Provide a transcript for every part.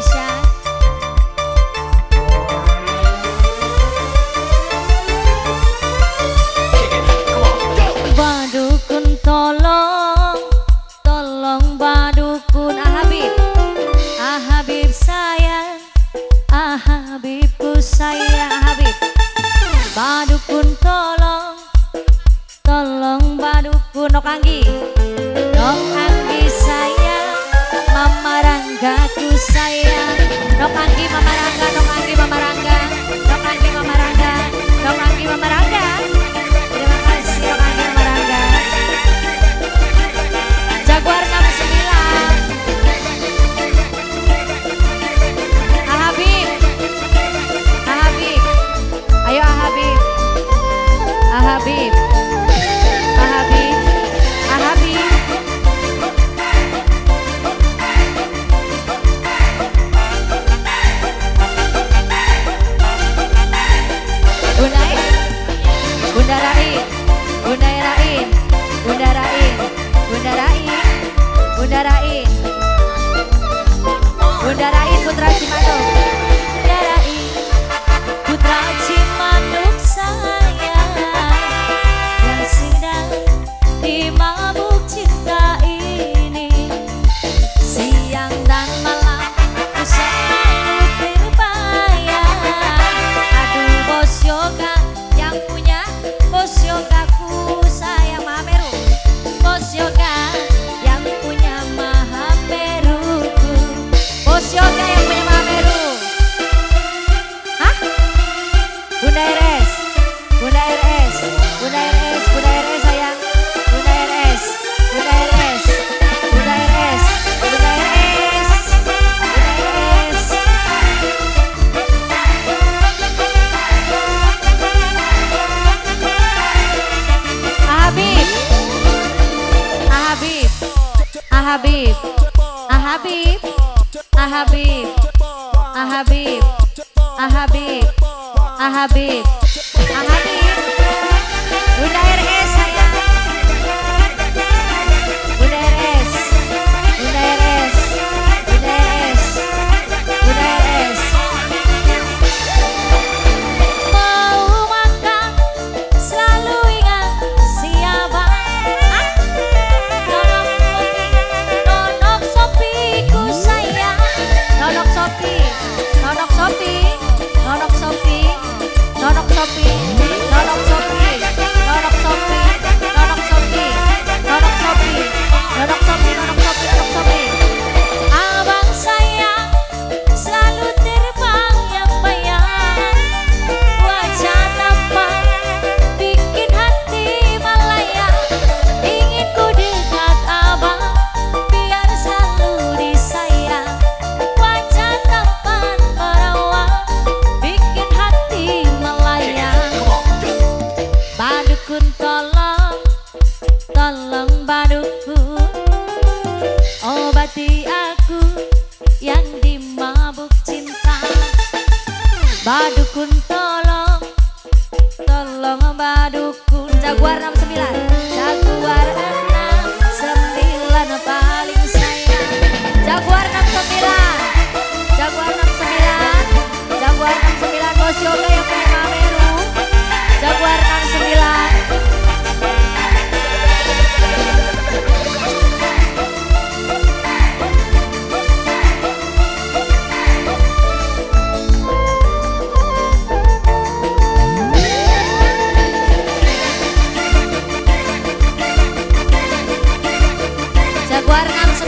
Indonesia. Badukun tolong, tolong badukun. Habib, Habib sayang, Habibku sayang. Habib, badukun tolong, tolong badukun. Nok Anggi sayang, Mama Ranggaku sayang. Nok Anggi Mama Rangga, Nok Anggi Mama Rangga, Nok Anggi Mama Rangga, Nok Anggi Mama Rangga. Terima kasih Nok Anggi Mama Rangga. Jaguar 69. Habib, Habib, ayo Habib, Habib, Habib, Habib. Bunda Rain, Bunda Rain, Bunda Rain, Bunda Rain, Bunda Rain, Bunda Rain Putra Cimanuk. Bunda Rain Putra Cimanuk sayang, yang sedang dimabuk cinta ini. Siang dan malam ku selalu terbayang. Aduh bos yoga yang punya, bos yogaku sayang. Mahameru, bos yoga yang punya Mahameruku, bos yoga yang punya Mahameru. Hah? Bunda RS, Bunda RS, Bunda RS, Bunda RS sayang. Bunda RS, Bunda RS, Bunda RS, Bunda RS, Bunda RS. Habib, Habib, Habib, Habib, Habib, Habib, Habib, Habib, Habib. Bunda RS sayang. Bunda RS, Bunda RS, Bunda RS, Bunda RS. Mau makan selalu ingat siapa. Nonok Sopiku sayang. Nonok Sopi, Nonok Sopi, Nonok Sopi, Nonok Sopi, Nonok Sopi, Nonok Sopi, Nonok Sopi, Nonok Sopi, Nonok Sopi, Nonok Sopi, Nonok Sopi. Abang sayang selalu terbayang-bayang. Wajah tampan bikin hati melayang. Ingin ku dekat abang biar selalu disayang. Wajah tampan merawat bikin hati melayang. Badukun tolong, tolong badukun, obati aku yang dimabuk cinta. Badukun tolong, tolong badukun. Jaguar 69, Jaguar 69 paling sayang. Jaguar 69, Jaguar 69, Jaguar 69 bos yoga yang punya Mahameru. Jaguar 69. Jaguar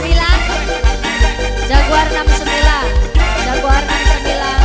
69, Jaguar 69, Jaguar 69.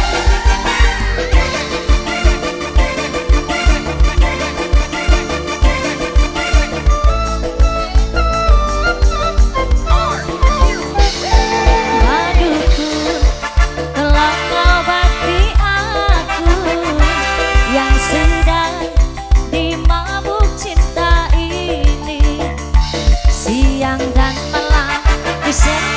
Badukun telah mengobati aku yang sedang dimabuk cinta ini. Siang dan malam ku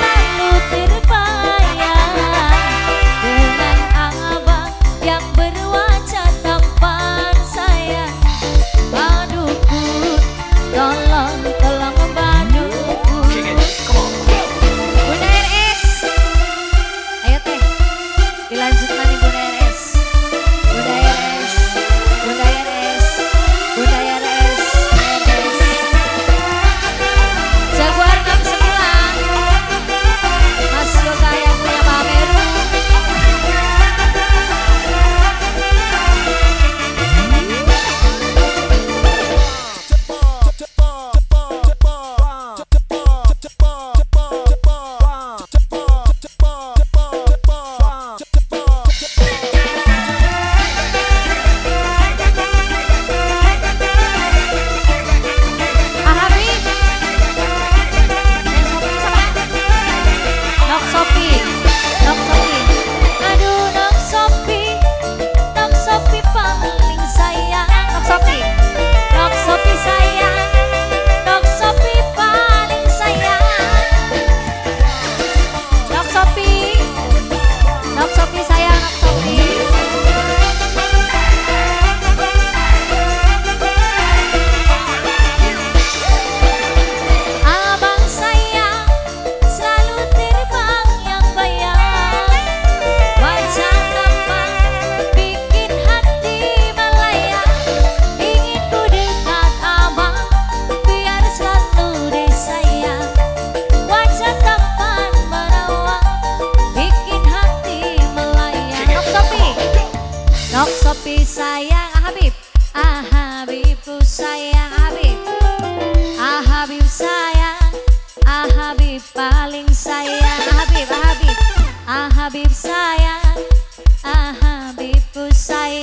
Habib paling sayang. Habib, Habib, Habib sayang, Habibku sayang.